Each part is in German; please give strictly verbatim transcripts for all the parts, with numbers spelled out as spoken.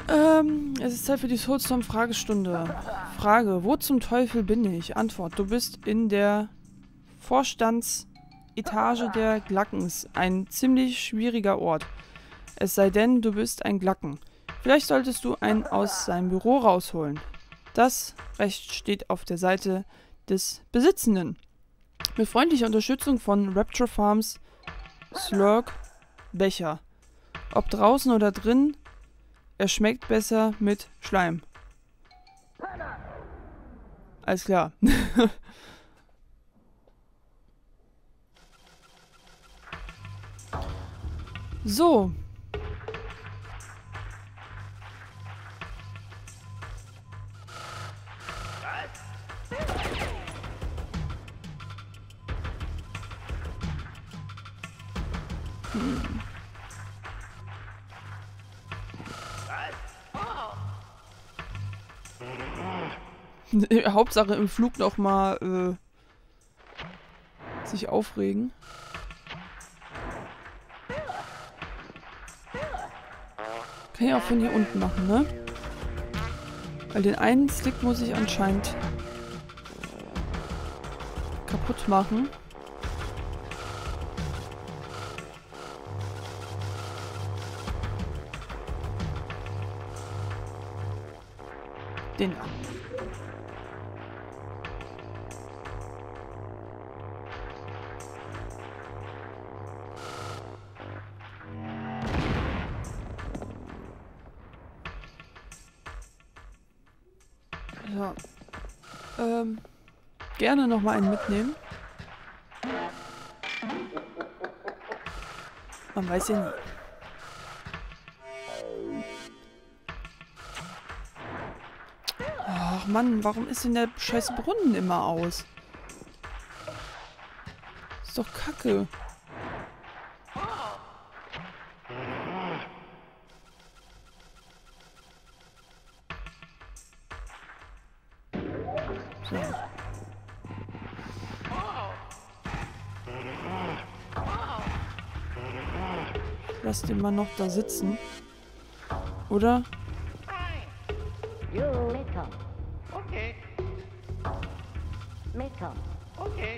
Ähm, es ist Zeit für die Soulstorm-Fragestunde. Frage, wo zum Teufel bin ich? Antwort, du bist in der Vorstandsetage der Glackens. Ein ziemlich schwieriger Ort. Es sei denn, du bist ein Glacken. Vielleicht solltest du einen aus seinem Büro rausholen. Das Recht steht auf der Seite des Besitzenden. Mit freundlicher Unterstützung von Rapture Farms Slurk Becher. Ob draußen oder drin, er schmeckt besser mit Schleim. Alles klar. So. Hm. Hauptsache im Flug noch mal äh, sich aufregen. Kann ich auch von hier unten machen, ne? Weil den einen Stick muss ich anscheinend kaputt machen. Den da. Ja. Ähm, gerne noch mal einen mitnehmen. Man weiß ja nie. Ach Mann, warum ist denn der scheiß Brunnen immer aus? Ist doch kacke. So. Lass den mal noch da sitzen. Oder? You may come. Okay. May come. Okay.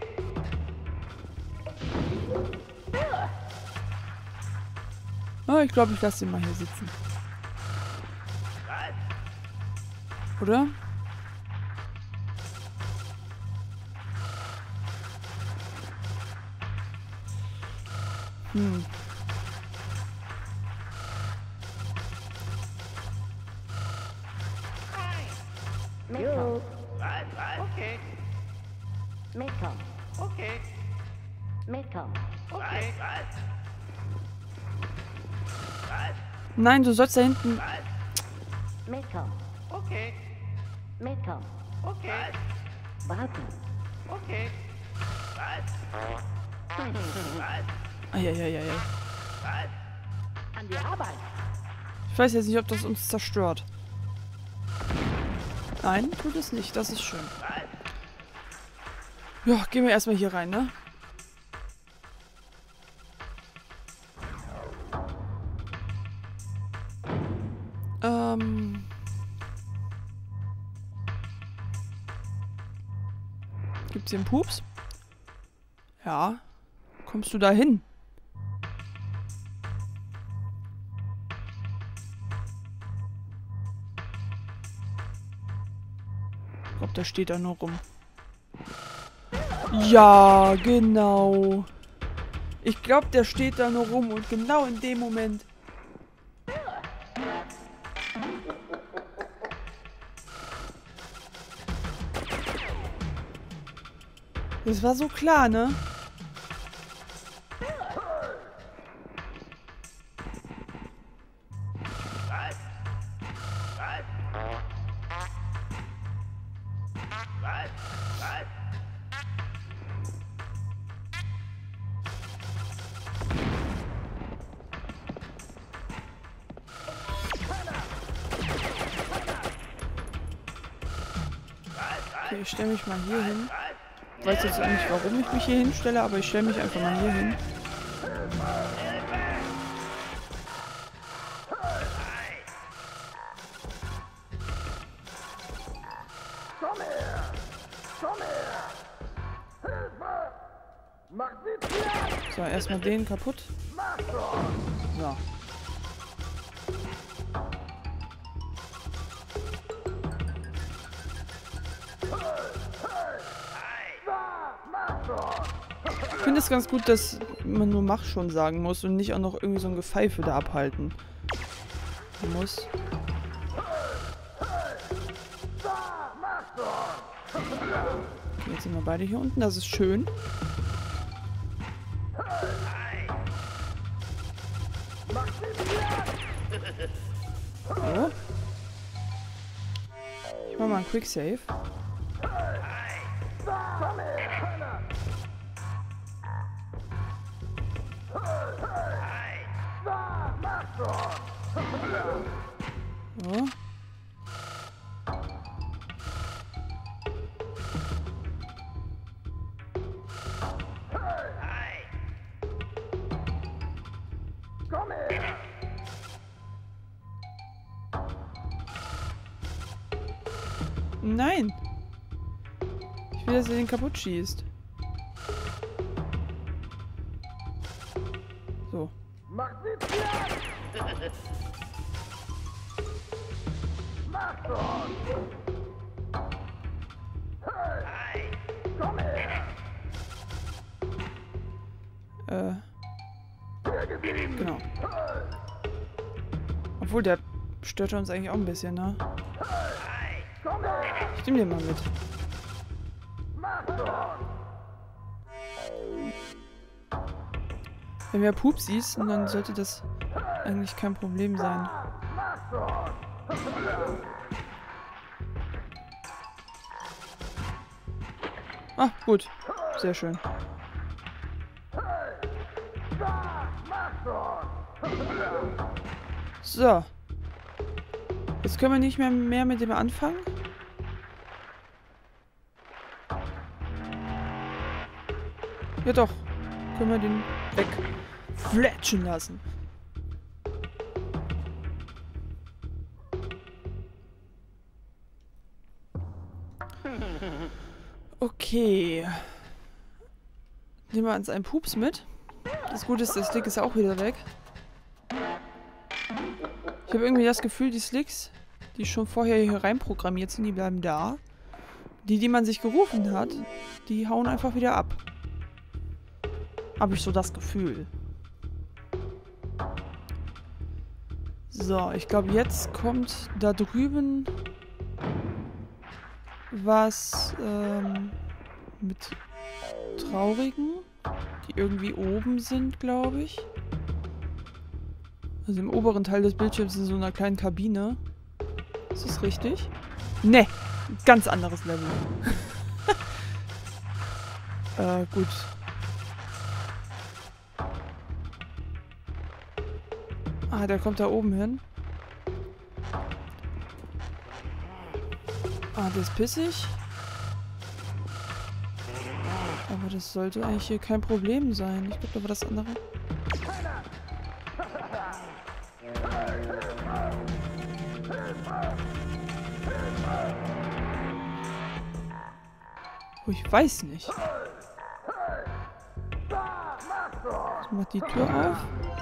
Oh, ich glaube, ich lasse den mal hier sitzen. Oder? Hm. May come. Okay. May come. Okay. May come. Okay. Nein, du sollst da hinten... May come. Okay. May come. Okay. Warten. Okay. Eieieiei. An die Arbeit. Ich weiß jetzt nicht, ob das uns zerstört. Nein, tut es nicht. Das ist schön. Ja, gehen wir erstmal hier rein, ne? Ähm... Gibt's hier einen Pups? Ja. Kommst du da hin? Ich glaube, der steht da nur rum. Ja, genau. Ich glaube, der steht da nur rum und genau in dem Moment... Das war so klar, ne? Okay, ich stelle mich mal hier hin. Ich weiß jetzt nicht, warum ich mich hier hinstelle, aber ich stelle mich einfach mal hier hin. So, erstmal den kaputt. So. Ich finde es ganz gut, dass man nur Mach schon sagen muss und nicht auch noch irgendwie so ein Gepfeife da abhalten muss. Okay, jetzt sind wir beide hier unten. Das ist schön. So. Ich mach mal einen Quick Save. So. Nein! Ich will, dass er den kaputt schießt. So. Äh. Genau. Obwohl, der stört uns eigentlich auch ein bisschen, ne? Ich nehme den mal mit. Wenn wir Pupsis, dann sollte das eigentlich kein Problem sein. Ah, gut. Sehr schön. So. Jetzt können wir nicht mehr, mehr mit dem anfangen. Ja doch. Können wir den wegfletschen lassen. Okay. Nehmen wir uns einen Pups mit. Das Gute ist, der Slick ist auch wieder weg. Ich habe irgendwie das Gefühl, die Slicks, die schon vorher hier rein programmiert sind, die bleiben da. Die, die man sich gerufen hat, die hauen einfach wieder ab. Habe ich so das Gefühl. So, ich glaube, jetzt kommt da drüben was ähm, mit Traurigen, die irgendwie oben sind, glaube ich. Also im oberen Teil des Bildschirms in so einer kleinen Kabine. Ist das richtig? Ne, ganz anderes Level. äh, gut. Ah, der kommt da oben hin. Ah, der ist pissig. Aber das sollte eigentlich hier kein Problem sein. Ich glaube, da war das andere. Oh, ich weiß nicht. Ich mach die Tür auf.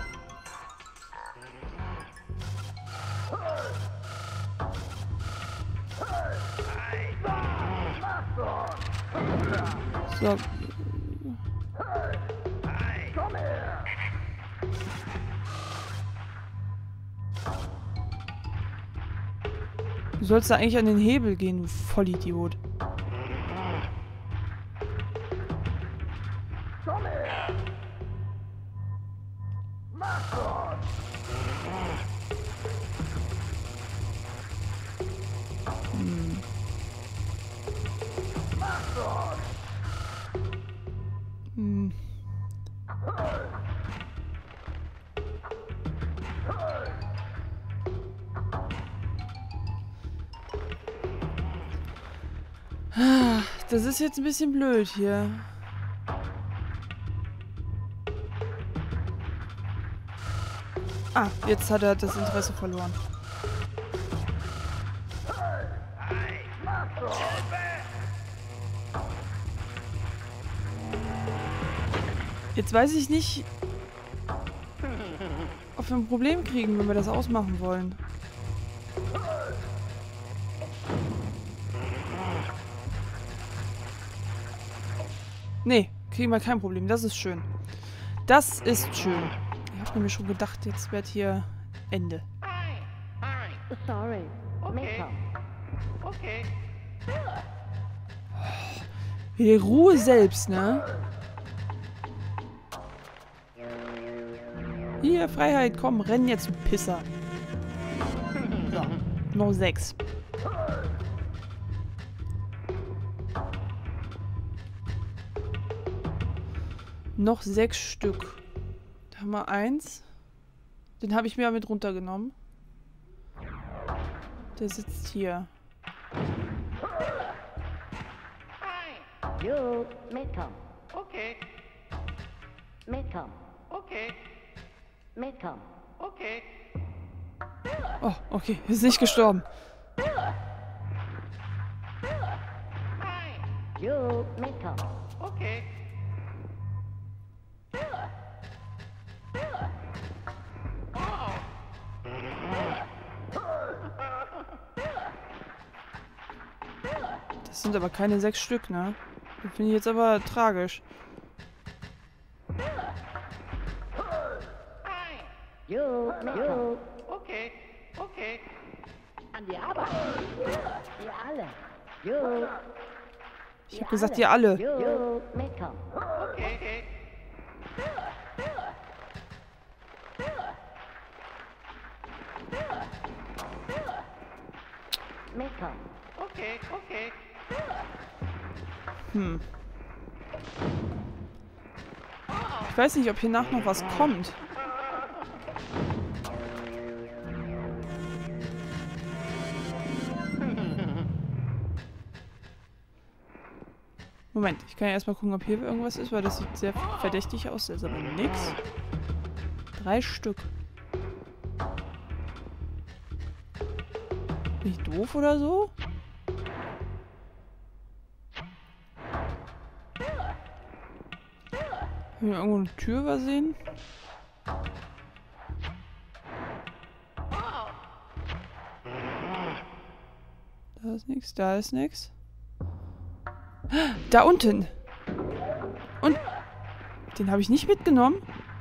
So. Du sollst da eigentlich an den Hebel gehen, du Vollidiot. Hm. Hm. Das ist jetzt ein bisschen blöd hier. Ah, jetzt hat er das Interesse verloren. Jetzt weiß ich nicht, ob wir ein Problem kriegen, wenn wir das ausmachen wollen. Nee, kriegen wir kein Problem. Das ist schön. Das ist schön. Ich habe nämlich schon gedacht, jetzt wird hier Ende. Sorry. Okay. Okay. Die Ruhe selbst, ne? Hier, Freiheit, komm, renn jetzt, du Pisser. So, noch sechs. Noch sechs Stück. Da haben wir eins. Den habe ich mir mit runtergenommen. Der sitzt hier. Jo, mitkommen. Okay. Mitkommen. Okay. Mitkommen. Okay. Oh, okay. Ist nicht gestorben. Jo, mitkommen. Okay. Das sind aber keine sechs Stück, ne? Das finde ich jetzt aber tragisch. Jo, jo. Okay, okay. An die Arbeit. Ihr alle. Jo. Ich habe gesagt, ihr alle. Jo, mitkommen. Okay, okay. Mitkommen. Okay, okay. Hm. Ich weiß nicht, ob hier nach noch was kommt. Moment, ich kann ja erstmal gucken, ob hier irgendwas ist, weil das sieht sehr verdächtig aus. Da ist aber nix. Drei Stück. Nicht doof oder so? Haben wir irgendwo eine Tür übersehen? Da ist nichts, da ist nichts. Da unten! Und den habe ich nicht mitgenommen?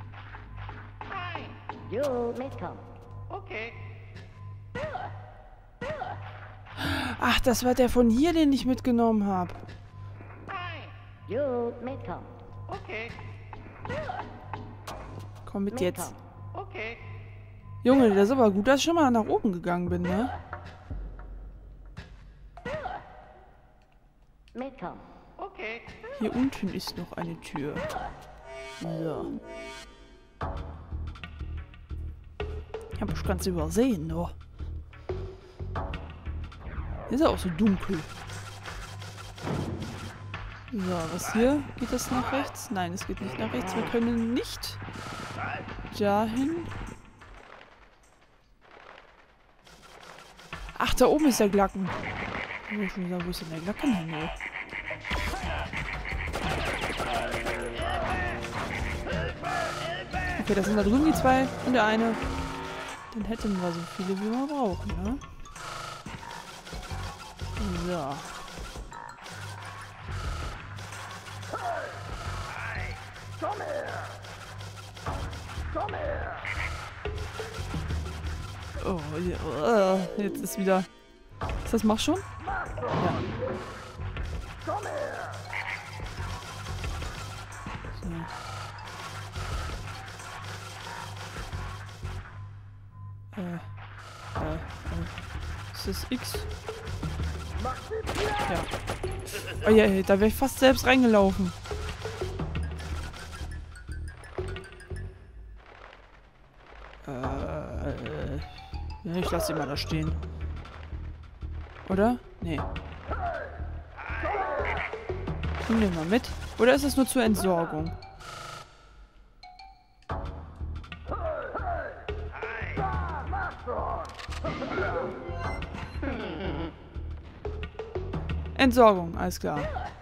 Jo, mitkommen. Okay. Ach, das war der von hier, den ich mitgenommen habe. Jo, mitkommen. Okay. Komm mit jetzt. Okay. Junge, das ist aber gut, dass ich schon mal nach oben gegangen bin, ne? Mitkommen. Okay. Hier unten ist noch eine Tür. So. Ich habe ich ganz übersehen, nur. Ist ja auch so dunkel. So, was hier? Geht das nach rechts? Nein, es geht nicht nach rechts. Wir können nicht dahin. Ach, da oben ist der Glacken. Ich will schon sagen, wo ist denn der Glacken hin? Ey? Okay, das sind da drüben die zwei und der eine. Dann hätten wir so viele, wie wir brauchen, ne? So. Komm her! Komm her! Oh, ja, jetzt ist wieder... Ist das Mach schon? Ja. Komm her! So. Äh, äh, äh. Ist das X? Ja. Oh ja, ja, da wäre ich fast selbst reingelaufen. Äh, ja, ich lasse ihn mal da stehen. Oder? Nee. Nehmen wir mal mit. Oder ist es nur zur Entsorgung? Entsorgung, alles klar.